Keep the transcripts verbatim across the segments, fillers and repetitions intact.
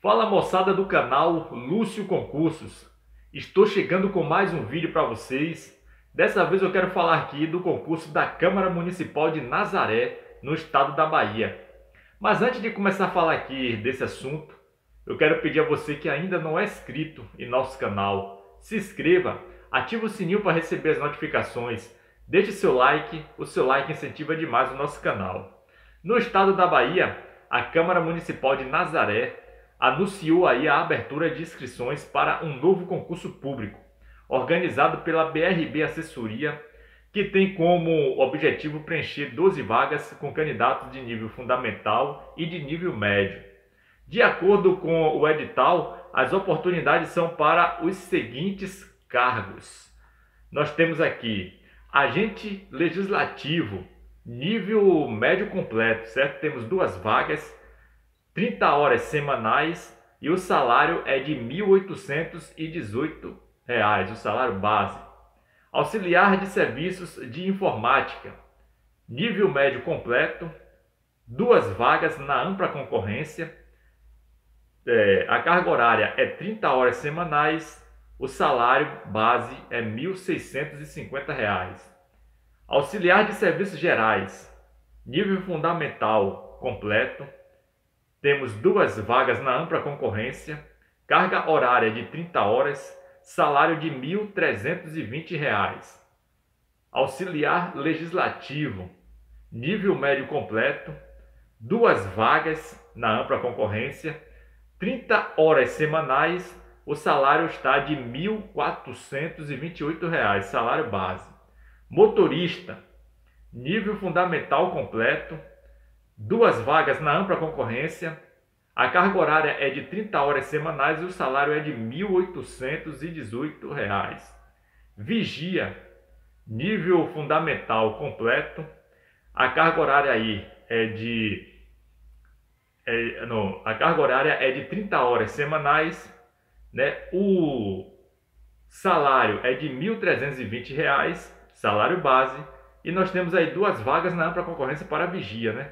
Fala moçada do canal Lúcio Concursos, estou chegando com mais um vídeo para vocês. Dessa vez eu quero falar aqui do concurso da Câmara Municipal de Nazaré, no estado da Bahia. Mas antes de começar a falar aqui desse assunto, eu quero pedir a você que ainda não é inscrito em nosso canal, se inscreva, ative o sininho para receber as notificações, deixe seu like, o seu like incentiva demais o nosso canal. No estado da Bahia, a Câmara Municipal de Nazaré anunciou aí a abertura de inscrições para um novo concurso público, organizado pela B R B Assessoria, que tem como objetivo preencher doze vagas com candidatos de nível fundamental e de nível médio. De acordo com o edital, as oportunidades são para os seguintes cargos. Nós temos aqui agente legislativo, nível médio completo, certo? Temos duas vagas, trinta horas semanais e o salário é de mil oitocentos e dezoito reais, o salário base. Auxiliar de serviços de informática, nível médio completo, duas vagas na ampla concorrência, é, a carga horária é trinta horas semanais, o salário base é mil seiscentos e cinquenta reais. Auxiliar de serviços gerais, nível fundamental completo, temos duas vagas na ampla concorrência, carga horária de trinta horas, salário de mil trezentos e vinte reais. Auxiliar legislativo, nível médio completo, duas vagas na ampla concorrência, trinta horas semanais, o salário está de mil quatrocentos e vinte e oito reais, salário base. Motorista, nível fundamental completo, duas vagas na ampla concorrência, a carga horária é de trinta horas semanais e o salário é de mil oitocentos e dezoito reais. Vigia, nível fundamental completo, a carga horária aí é de é, não, a carga horária é de trinta horas semanais, né? O salário é de mil trezentos e vinte reais, salário base, e nós temos aí duas vagas na ampla concorrência para vigia, né?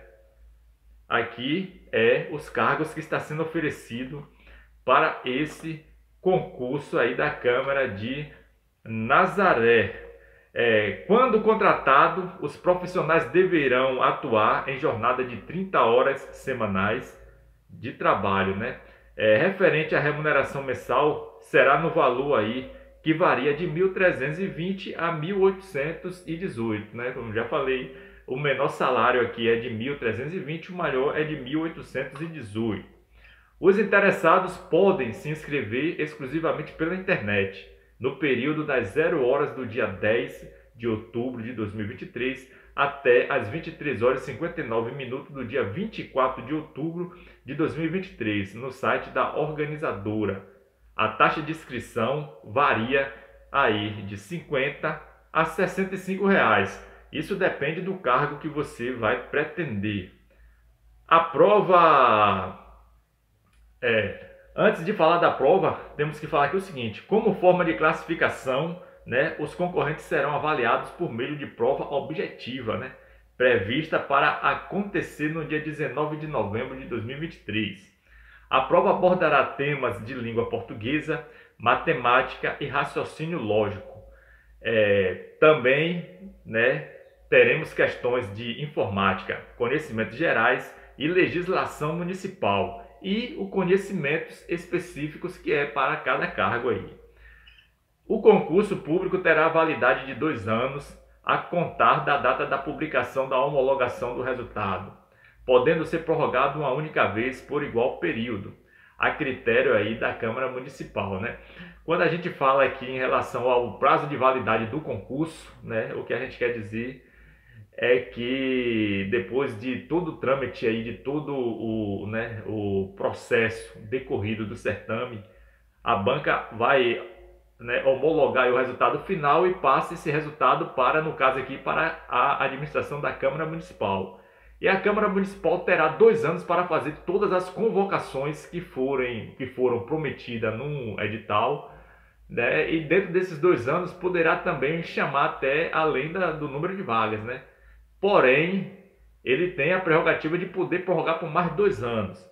Aqui é os cargos que está sendo oferecido para esse concurso aí da Câmara de Nazaré. É, quando contratado, os profissionais deverão atuar em jornada de trinta horas semanais de trabalho, né? É, referente à remuneração mensal, será no valor aí que varia de mil trezentos e vinte a mil oitocentos e dezoito, né? Como já falei, o menor salário aqui é de mil trezentos e vinte, o maior é de mil oitocentos e dezoito. Os interessados podem se inscrever exclusivamente pela internet, no período das zero horas do dia dez de outubro de dois mil e vinte e três até as vinte e três horas e cinquenta e nove minutos do dia vinte e quatro de outubro de dois mil e vinte e três, no site da organizadora. A taxa de inscrição varia aí de cinquenta a sessenta e cinco reais. Isso depende do cargo que você vai pretender. A prova... É, antes de falar da prova, temos que falar aqui o seguinte. Como forma de classificação, né, os concorrentes serão avaliados por meio de prova objetiva, né, prevista para acontecer no dia dezenove de novembro de dois mil e vinte e três. A prova abordará temas de língua portuguesa, matemática e raciocínio lógico. É, também, né, teremos questões de informática, conhecimentos gerais e legislação municipal e os conhecimentos específicos que é para cada cargo aí. O concurso público terá validade de dois anos a contar da data da publicação da homologação do resultado, podendo ser prorrogado uma única vez por igual período, a critério aí da Câmara Municipal, né? Quando a gente fala aqui em relação ao prazo de validade do concurso, né, o que a gente quer dizer é que depois de todo o trâmite aí, de todo o, né, o processo decorrido do certame, a banca vai, né, homologar o resultado final e passa esse resultado para, no caso aqui, para a administração da Câmara Municipal. E a Câmara Municipal terá dois anos para fazer todas as convocações que, forem, que foram prometidas no edital, né? E dentro desses dois anos poderá também chamar até além da, do número de vagas, né? Porém, ele tem a prerrogativa de poder prorrogar por mais dois anos.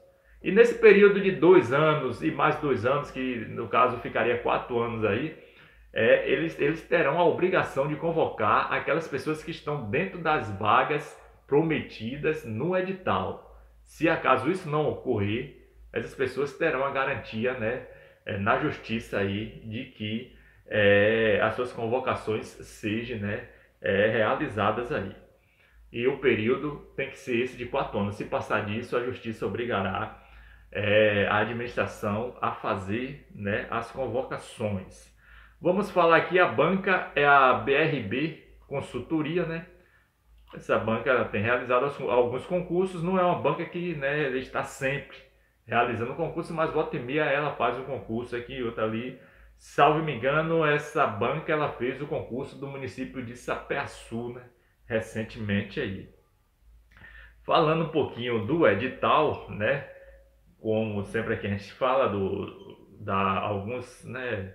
E nesse período de dois anos e mais dois anos, que no caso ficaria quatro anos aí, é, eles, eles terão a obrigação de convocar aquelas pessoas que estão dentro das vagas prometidas no edital. Se acaso isso não ocorrer, essas pessoas terão a garantia, né, é, na justiça aí, de que é, as suas convocações sejam, né, é, realizadas aí. E o período tem que ser esse de quatro anos. Se passar disso, a justiça obrigará é, a administração a fazer, né, as convocações. Vamos falar aqui, a banca é a B R B Consultoria, né? Essa banca ela tem realizado alguns concursos, não é uma banca que, né, está sempre realizando concurso, mas volta e meia ela faz um concurso aqui e outro ali. Salvo me engano, essa banca ela fez o concurso do município de Sapé-Açu, né, recentemente aí. Falando um pouquinho do edital, né, como sempre aqui a gente fala do, da alguns, né,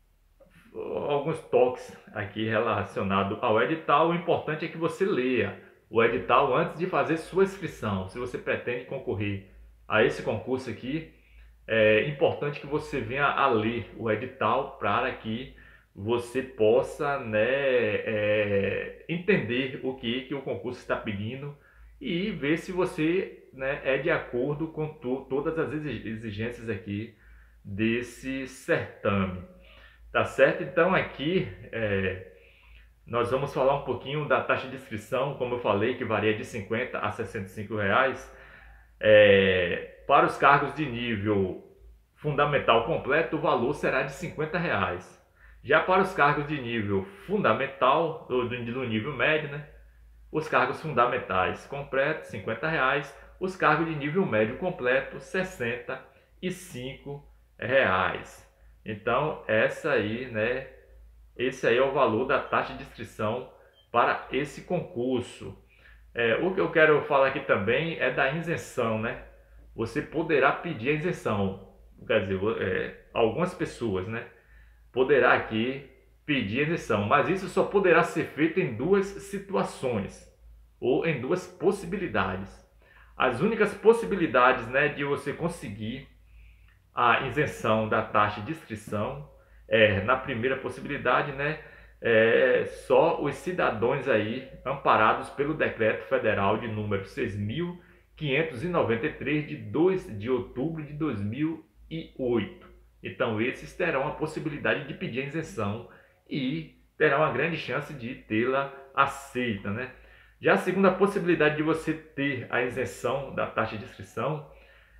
alguns toques aqui relacionados ao edital. O importante é que você leia o edital antes de fazer sua inscrição. Se você pretende concorrer a esse concurso aqui, é importante que você venha a ler o edital para que você possa, né, é, entender o que, que o concurso está pedindo e ver se você, né, é de acordo com to todas as exigências aqui desse certame. Tá certo? Então aqui é, nós vamos falar um pouquinho da taxa de inscrição, como eu falei, que varia de cinquenta a sessenta e cinco reais. É, para os cargos de nível fundamental completo, o valor será de cinquenta reais. Já para os cargos de nível fundamental, ou do nível médio, né? Os cargos fundamentais completos, cinquenta reais. Os cargos de nível médio completo, sessenta e cinco reais. Então, essa aí, né? Esse aí é o valor da taxa de inscrição para esse concurso. É, o que eu quero falar aqui também é da isenção, né? Você poderá pedir a isenção. Quer dizer, é, algumas pessoas, né? Poderá aqui pedir a isenção, mas isso só poderá ser feito em duas situações ou em duas possibilidades. As únicas possibilidades, né, de você conseguir a isenção da taxa de inscrição é, na primeira possibilidade, né, é, só os cidadãos aí amparados pelo Decreto Federal de número seis mil quinhentos e noventa e três de dois de outubro de dois mil e oito. Então esses terão a possibilidade de pedir a isenção e terão a grande chance de tê-la aceita, né? Já a segunda possibilidade de você ter a isenção da taxa de inscrição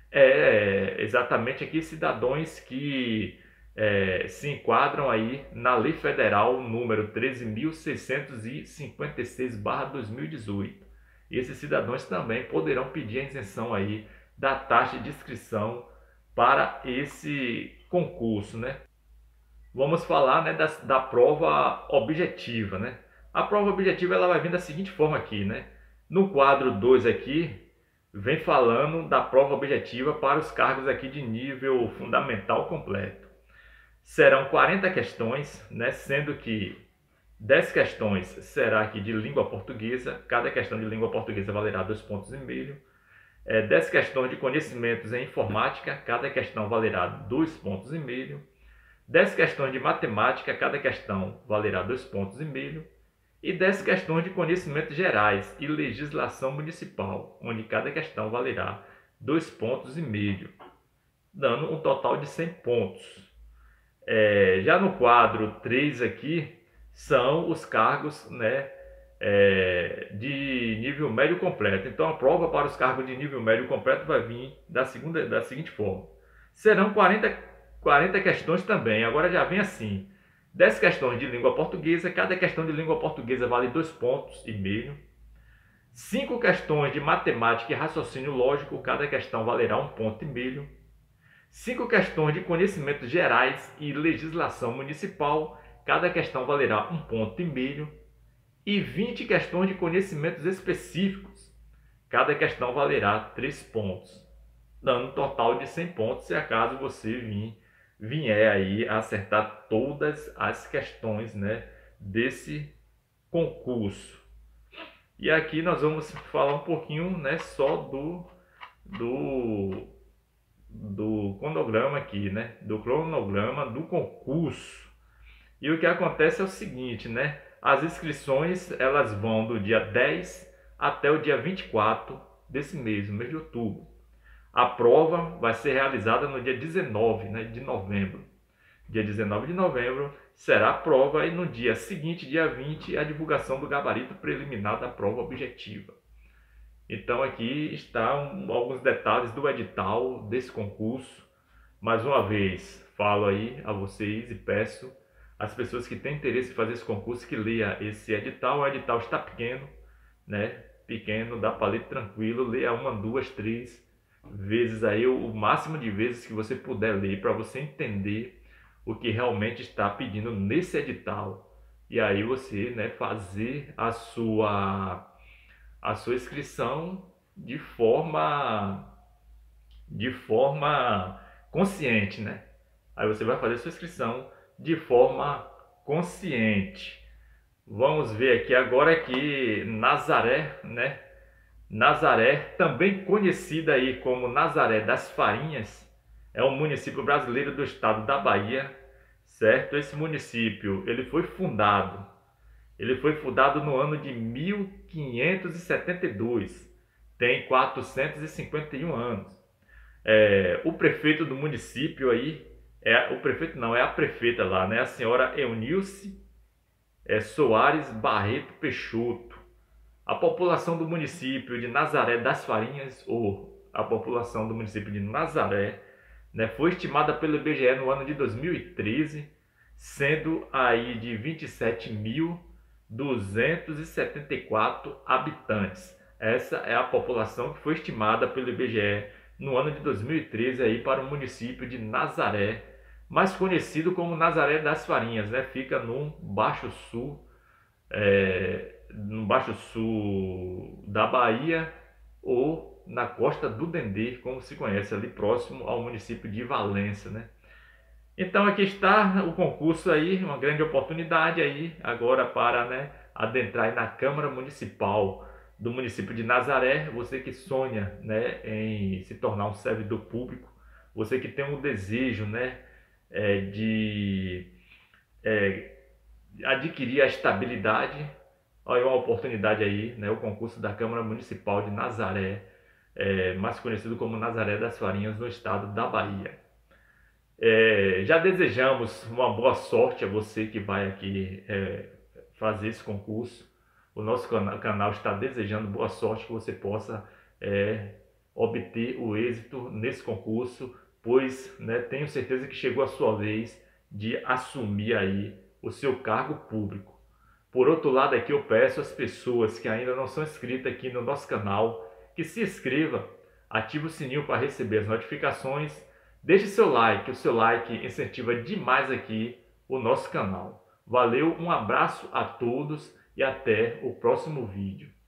é exatamente aqui cidadãos que é, se enquadram aí na Lei Federal número treze mil seiscentos e cinquenta e seis barra dois mil e dezoito. E esses cidadãos também poderão pedir a isenção aí da taxa de inscrição para esse concurso, né? Vamos falar, né, da, da prova objetiva, né? A prova objetiva ela vai vir da seguinte forma aqui, né? No quadro dois aqui, vem falando da prova objetiva para os cargos aqui de nível fundamental completo. Serão quarenta questões, né, sendo que dez questões será aqui de língua portuguesa, cada questão de língua portuguesa valerá dois pontos e meio. É, dez questões de conhecimentos em informática, cada questão valerá dois pontos e meio. dez questões de matemática, cada questão valerá dois pontos e meio. E dez questões de conhecimentos gerais e legislação municipal, onde cada questão valerá dois pontos e meio, dando um total de cem pontos. É, já no quadro três aqui, são os cargos, né, é, de nível médio completo. Então a prova para os cargos de nível médio completo vai vir da, segunda, da seguinte forma. Serão quarenta, quarenta questões também, agora já vem assim. dez questões de língua portuguesa, cada questão de língua portuguesa vale dois pontos e meio. cinco questões de matemática e raciocínio lógico, cada questão valerá um ponto e meio. cinco questões de conhecimentos gerais e legislação municipal, cada questão valerá um ponto e meio. E vinte questões de conhecimentos específicos, cada questão valerá três pontos, dando um total de cem pontos se acaso você vir vier aí a acertar todas as questões, né, desse concurso. E aqui nós vamos falar um pouquinho, né, só do, do cronograma aqui, né? Do cronograma do concurso. E o que acontece é o seguinte, né? As inscrições elas vão do dia dez até o dia vinte e quatro desse mês, no mês de outubro. A prova vai ser realizada no dia dezenove, né, de novembro. Dia dezenove de novembro será a prova e no dia seguinte, dia vinte, a divulgação do gabarito preliminar da prova objetiva. Então aqui estão alguns detalhes do edital desse concurso. Mais uma vez, falo aí a vocês e peço às pessoas que têm interesse em fazer esse concurso que leia esse edital. O edital está pequeno, né? Pequeno, dá para ler tranquilo. Leia uma, duas, três vezes aí, o máximo de vezes que você puder ler, para você entender o que realmente está pedindo nesse edital. E aí você, né, fazer a sua a sua inscrição de forma de forma consciente, né? Aí você vai fazer a sua inscrição de forma consciente. Vamos ver aqui agora que Nazaré, né? Nazaré, também conhecida aí como Nazaré das Farinhas, é um município brasileiro do estado da Bahia, certo? Esse município, ele foi fundado, ele foi fundado no ano de mil quinhentos e setenta e dois, tem quatrocentos e cinquenta e um anos. É, o prefeito do município aí, é o prefeito não, é a prefeita lá, né? A senhora Eunilce é, Soares Barreto Peixoto. A população do município de Nazaré das Farinhas, ou a população do município de Nazaré, né, foi estimada pelo I B G E no ano de dois mil e treze, sendo aí de vinte e sete mil duzentos e setenta e quatro habitantes. Essa é a população que foi estimada pelo I B G E no ano de dois mil e treze aí para o município de Nazaré, mais conhecido como Nazaré das Farinhas, né? Fica no Baixo Sul, é, no Baixo Sul da Bahia ou na Costa do Dendê, como se conhece, ali próximo ao município de Valença, né? Então aqui está o concurso aí, uma grande oportunidade aí agora para, né, adentrar aí na Câmara Municipal do município de Nazaré. Você que sonha, né, em se tornar um servidor público, você que tem um desejo, né, é, de é, adquirir a estabilidade, olha uma oportunidade aí, né, o concurso da Câmara Municipal de Nazaré, é, mais conhecido como Nazaré das Farinhas, no estado da Bahia. É, já desejamos uma boa sorte a você que vai aqui é, fazer esse concurso. O nosso canal está desejando boa sorte, que você possa é, obter o êxito nesse concurso, pois, né, tenho certeza que chegou a sua vez de assumir aí o seu cargo público. Por outro lado, aqui eu peço às pessoas que ainda não são inscritas aqui no nosso canal que se inscreva, ative o sininho para receber as notificações. Deixe seu like, o seu like incentiva demais aqui o nosso canal. Valeu, um abraço a todos e até o próximo vídeo.